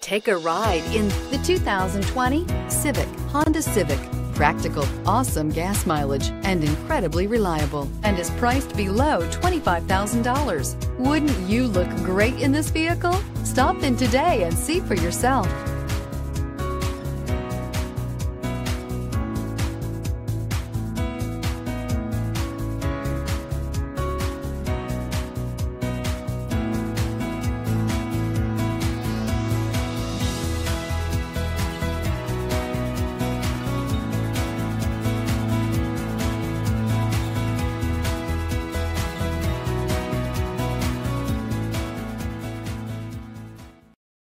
Take a ride in the 2020 Civic, Honda Civic. Practical, awesome gas mileage, and incredibly reliable, and is priced below $25,000. Wouldn't you look great in this vehicle? Stop in today and see for yourself.